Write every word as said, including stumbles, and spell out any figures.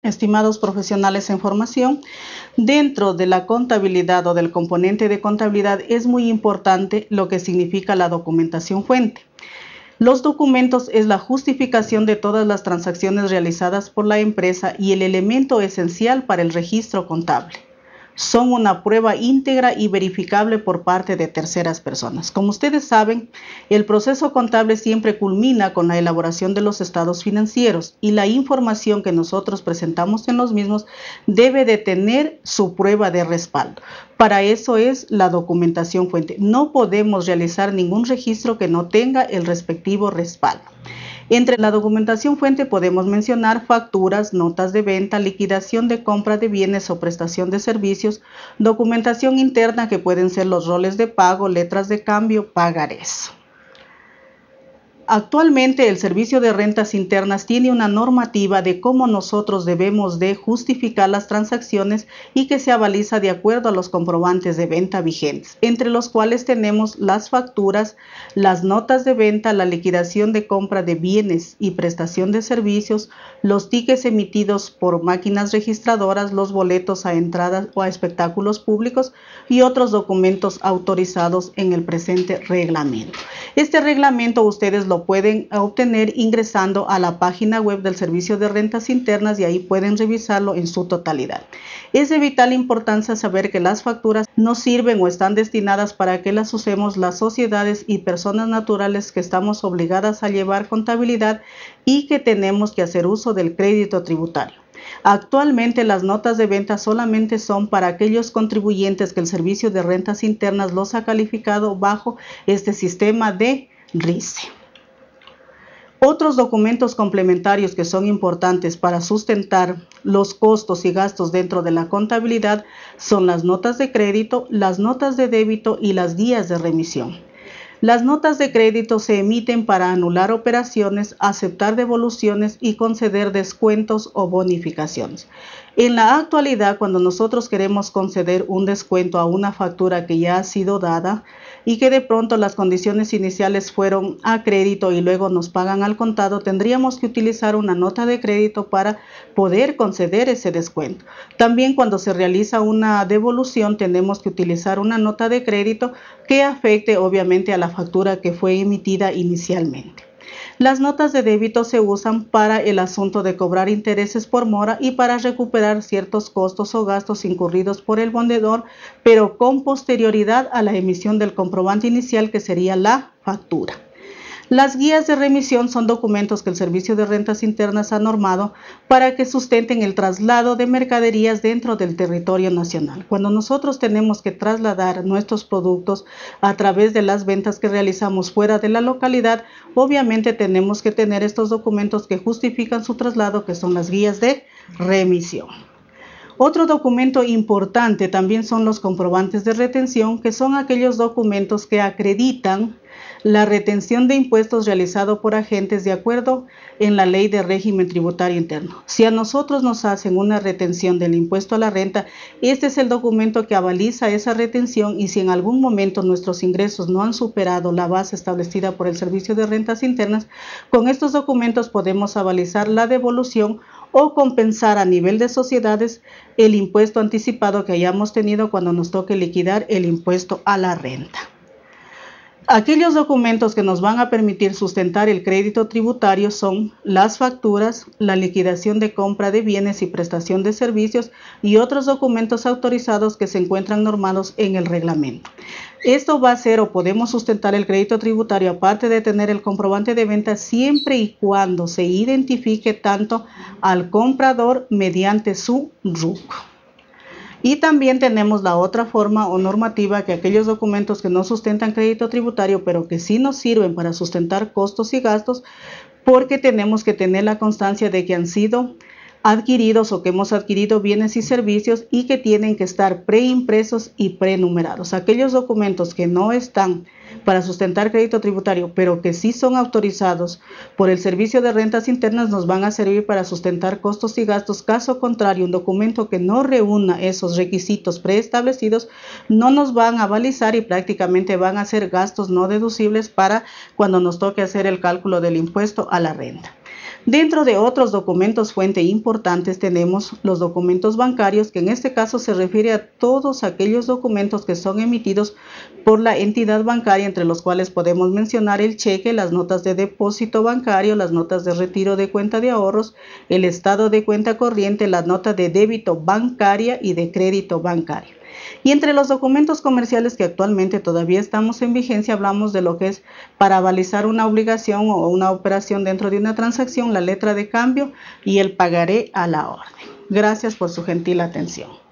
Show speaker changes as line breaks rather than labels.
Estimados profesionales en formación, dentro de la contabilidad o del componente de contabilidad es muy importante lo que significa la documentación fuente. Los documentos es la justificación de todas las transacciones realizadas por la empresa y el elemento esencial para el registro contable. Son una prueba íntegra y verificable por parte de terceras personas. Como ustedes saben, el proceso contable siempre culmina con la elaboración de los estados financieros y la información que nosotros presentamos en los mismos debe de tener su prueba de respaldo. Para eso es la documentación fuente. No podemos realizar ningún registro que no tenga el respectivo respaldo. Entre la documentación fuente podemos mencionar facturas, notas de venta, liquidación de compra de bienes o prestación de servicios, documentación interna que pueden ser los roles de pago, letras de cambio, pagarés. Actualmente el Servicio de Rentas Internas tiene una normativa de cómo nosotros debemos de justificar las transacciones y que se avaliza de acuerdo a los comprobantes de venta vigentes, entre los cuales tenemos las facturas, las notas de venta, la liquidación de compra de bienes y prestación de servicios, los tickets emitidos por máquinas registradoras, los boletos a entradas o a espectáculos públicos y otros documentos autorizados en el presente reglamento. Este reglamento ustedes lo pueden obtener ingresando a la página web del Servicio de Rentas Internas y ahí pueden revisarlo en su totalidad. Es de vital importancia saber que las facturas no sirven o están destinadas para que las usemos las sociedades y personas naturales que estamos obligadas a llevar contabilidad y que tenemos que hacer uso del crédito tributario. Actualmente las notas de venta solamente son para aquellos contribuyentes que el Servicio de Rentas Internas los ha calificado bajo este sistema de R I C E. Otros documentos complementarios que son importantes para sustentar los costos y gastos dentro de la contabilidad son las notas de crédito, las notas de débito y las guías de remisión. Las notas de crédito se emiten para anular operaciones, aceptar devoluciones y conceder descuentos o bonificaciones. En la actualidad, cuando nosotros queremos conceder un descuento a una factura que ya ha sido dada y que de pronto las condiciones iniciales fueron a crédito y luego nos pagan al contado, tendríamos que utilizar una nota de crédito para poder conceder ese descuento. También cuando se realiza una devolución, tenemos que utilizar una nota de crédito que afecte obviamente a la factura que fue emitida inicialmente. Las notas de débito se usan para el asunto de cobrar intereses por mora y para recuperar ciertos costos o gastos incurridos por el vendedor, pero con posterioridad a la emisión del comprobante inicial, que sería la factura. Las guías de remisión son documentos que el Servicio de Rentas Internas ha normado para que sustenten el traslado de mercaderías dentro del territorio nacional. Cuando nosotros tenemos que trasladar nuestros productos a través de las ventas que realizamos fuera de la localidad, obviamente tenemos que tener estos documentos que justifican su traslado, que son las guías de remisión. Otro documento importante también son los comprobantes de retención, que son aquellos documentos que acreditan la retención de impuestos realizado por agentes de acuerdo en la Ley de Régimen Tributario Interno. Si a nosotros nos hacen una retención del impuesto a la renta, este es el documento que avaliza esa retención, y si en algún momento nuestros ingresos no han superado la base establecida por el Servicio de Rentas Internas, con estos documentos podemos avalizar la devolución o compensar a nivel de sociedades el impuesto anticipado que hayamos tenido cuando nos toque liquidar el impuesto a la renta. Aquellos documentos que nos van a permitir sustentar el crédito tributario son las facturas, la liquidación de compra de bienes y prestación de servicios y otros documentos autorizados que se encuentran normados en el reglamento. Esto va a ser o podemos sustentar el crédito tributario aparte de tener el comprobante de venta, siempre y cuando se identifique tanto al comprador mediante su R U C. Y también tenemos la otra forma o normativa, que aquellos documentos que no sustentan crédito tributario, pero que sí nos sirven para sustentar costos y gastos, porque tenemos que tener la constancia de que han sido adquiridos o que hemos adquirido bienes y servicios y que tienen que estar preimpresos y prenumerados. Aquellos documentos que no están para sustentar crédito tributario, pero que sí son autorizados por el Servicio de Rentas Internas, nos van a servir para sustentar costos y gastos. Caso contrario, un documento que no reúna esos requisitos preestablecidos no nos van a balizar y prácticamente van a ser gastos no deducibles para cuando nos toque hacer el cálculo del impuesto a la renta. Dentro de otros documentos fuente importantes tenemos los documentos bancarios, que en este caso se refiere a todos aquellos documentos que son emitidos por la entidad bancaria, entre los cuales podemos mencionar el cheque, las notas de depósito bancario, las notas de retiro de cuenta de ahorros, el estado de cuenta corriente, la nota de débito bancaria y de crédito bancario. Y entre los documentos comerciales que actualmente todavía estamos en vigencia, hablamos de lo que es para avalizar una obligación o una operación dentro de una transacción, la letra de cambio y el pagaré a la orden. Gracias por su gentil atención.